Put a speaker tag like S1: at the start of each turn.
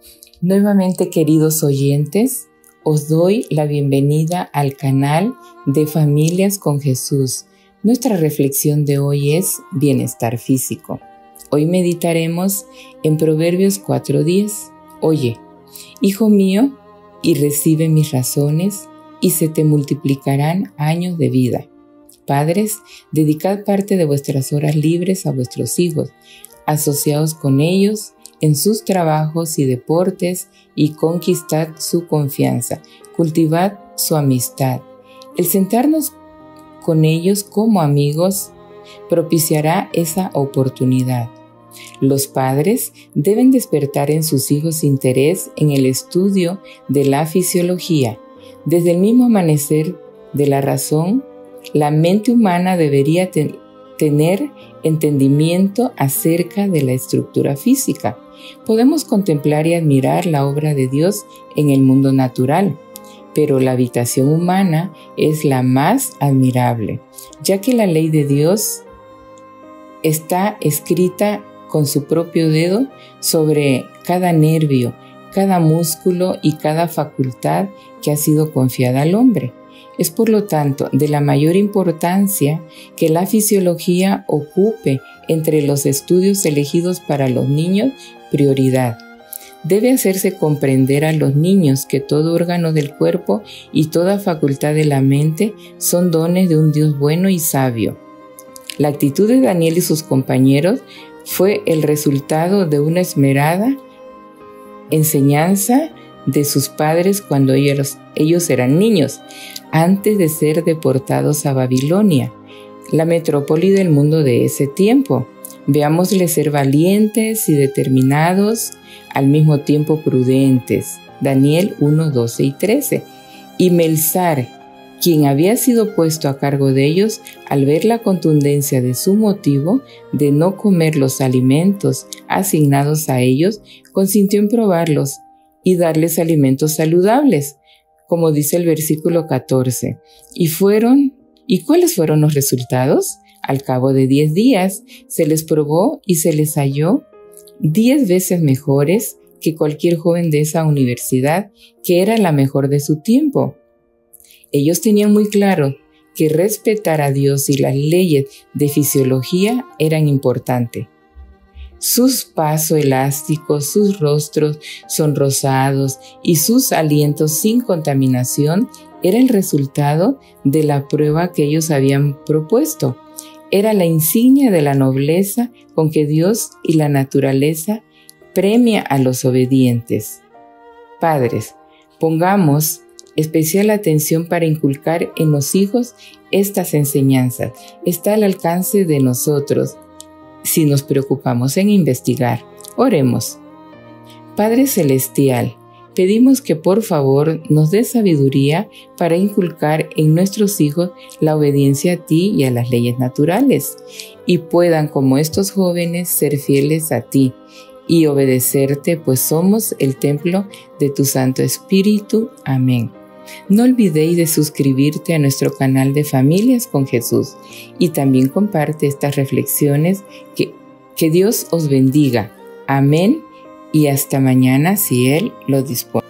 S1: Nuevamente, queridos oyentes, os doy la bienvenida al canal de Familias con Jesús. Nuestra reflexión de hoy es bienestar físico. Hoy meditaremos en Proverbios 4:10. Oye, hijo mío, y recibe mis razones, y se te multiplicarán años de vida. Padres, dedicad parte de vuestras horas libres a vuestros hijos, asociaos con ellos en sus trabajos y deportes y conquistad su confianza, cultivad su amistad. El sentarnos con ellos como amigos propiciará esa oportunidad. Los padres deben despertar en sus hijos interés en el estudio de la fisiología. Desde el mismo amanecer de la razón, la mente humana debería tener entendimiento acerca de la estructura física. Podemos contemplar y admirar la obra de Dios en el mundo natural, pero la habitación humana es la más admirable, ya que la ley de Dios está escrita con su propio dedo sobre cada nervio, cada músculo y cada facultad que ha sido confiada al hombre. Es por lo tanto de la mayor importancia que la fisiología ocupe entre los estudios elegidos para los niños prioridad. Debe hacerse comprender a los niños que todo órgano del cuerpo y toda facultad de la mente son dones de un Dios bueno y sabio. La actitud de Daniel y sus compañeros fue el resultado de una esmerada enseñanza de sus padres cuando ellos eran niños, antes de ser deportados a Babilonia, la metrópoli del mundo de ese tiempo. Veámosles ser valientes y determinados, al mismo tiempo prudentes. Daniel 1, 12 y 13. Y Melzar, quien había sido puesto a cargo de ellos, al ver la contundencia de su motivo de no comer los alimentos asignados a ellos, consintió en probarlos y darles alimentos saludables, como dice el versículo 14. ¿Y cuáles fueron los resultados? Al cabo de 10 días se les probó y se les halló 10 veces mejores que cualquier joven de esa universidad, que era la mejor de su tiempo. Ellos tenían muy claro que respetar a Dios y las leyes de fisiología eran importantes. Sus pasos elásticos, sus rostros sonrosados y sus alientos sin contaminación era el resultado de la prueba que ellos habían propuesto. Era la insignia de la nobleza con que Dios y la naturaleza premia a los obedientes. Padres, pongamos especial atención para inculcar en los hijos estas enseñanzas. Está al alcance de nosotros si nos preocupamos en investigar. Oremos. Padre Celestial, pedimos que por favor nos dé sabiduría para inculcar en nuestros hijos la obediencia a ti y a las leyes naturales, y puedan, como estos jóvenes, ser fieles a ti y obedecerte, pues somos el templo de tu Santo Espíritu. Amén. No olvidéis de suscribirte a nuestro canal de Familias con Jesús y también comparte estas reflexiones. Que Dios os bendiga. Amén y hasta mañana si Él lo dispone.